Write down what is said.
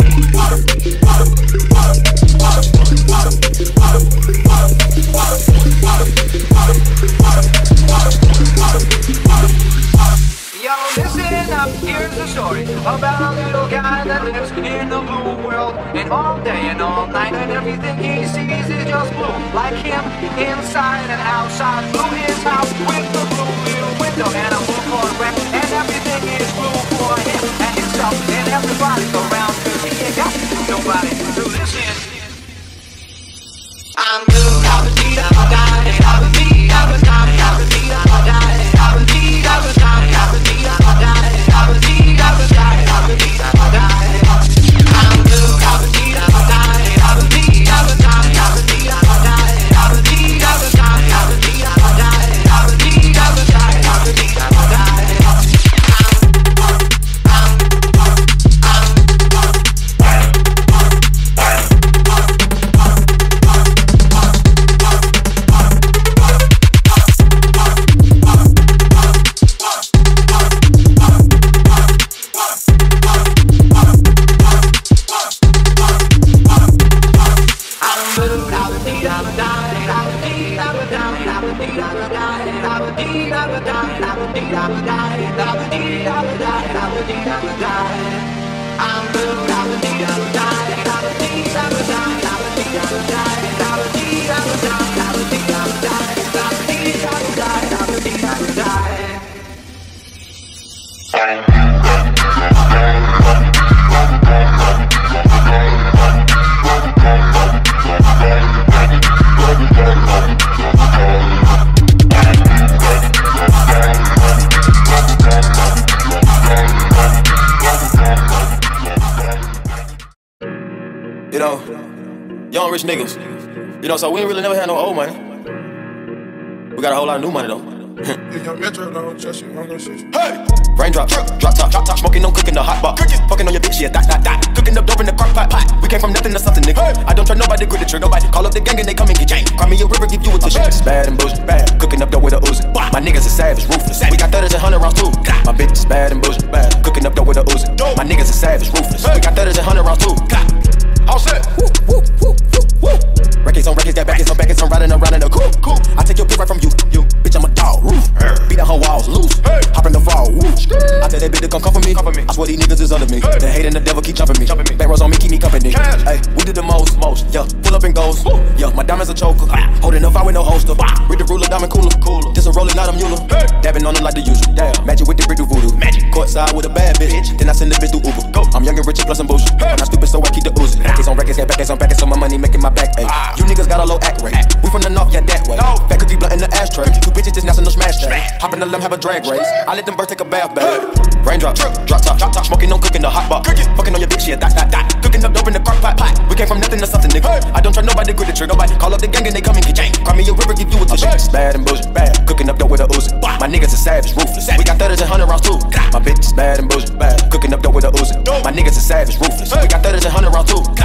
Listen up, here's a story about a little guy that lives in the blue world. And all day and all night and everything he sees is just blue. Like him, inside and outside. Blue his house with the blue little window and a blue Corvette. And everything is blue for him and himself and everybody around him. He ain't got nobody to listen. I'm blue, I was beat up, I died, I was beat, I was dying, I was beat up, I died, I was beat, I was dying, I was beat up, I died, I was beat, I was dying, I was beat up, I died. I'm blue, I was beat up, I died, I was beat, I was dying, I was beat up, I died, I was beat, I was dying, I was beat up, I died, I was beat, I was dying, I was beat up, I died. You know, young rich niggas. You know, so we ain't really never had no old money. We got a whole lot of new money though. Hey! Raindrop, drop top, smoking, no cooking the hot pot. Fucking on your bitch, yeah, that. Cooking up dope in the crock pot. We came from nothing to something, nigga. Hey. I don't try nobody, grip the trigger. Nobody call up the gang and they come and get chain. Cry me a river, give you a tissue. It's bad and bullshit, bad. Cooking up dope with a Uzi. My niggas is savage, ruthless. We got 30s and 100 rounds too. My bitch is bad and bullshit, bad. Cooking up dope with a Uzi. My niggas is savage, ruthless. We got 30s and 100 rounds too. All set. Records on records, got backers on backers. I'm riding around in a coupe. I take your pick right from you. Bitch, I'm a dog. Roof. Beat the whole walls loose. Hop in the fall. Woo. I tell that bitch to come for me. I swear these niggas is under me. The hate and the devil keep jumping me. Back rows on me, keep me company. Hey, we did the most. Yeah, pull up and goes. Yeah, my diamonds a choker. Holding up, I with no holster. Read the ruler, diamond cooler. Just a rolling out a mule. Dabbing on them like the usual. Magic with the brick do voodoo. Courtside with a bad bitch. Then I send the bitch through Uber. I'm young and rich and plus I'm bullshit. I'm not stupid, so I keep the oozing. Records on records, got backers on backers, so my money making my back ache. You niggas got a low act rate. We from the north, yeah, that way. Fat cookie blunt in the ashtray. Two bitches just national smash day. Hop in the limb, have a drag race. I let them birds take a bath, babe. Raindrop, drop top, smoking, no cooking the hot pot. Fucking on your bitch, yeah, that. Cooking up dope in the crock pot. We came from nothing to something, nigga. I don't try nobody, grip the trigger. Nobody call up the gang and they come and get chain. Cry me a river, give you a tissue. It's bad and bullshit, bad. Cooking up dope with a Uzi. My niggas is savage, ruthless. We got 30s and 100 rounds too. My bitch is bad and bullshit, bad. Cooking up dope with a Uzi. My niggas is savage, ruthless. We got 30s and 100 rounds too.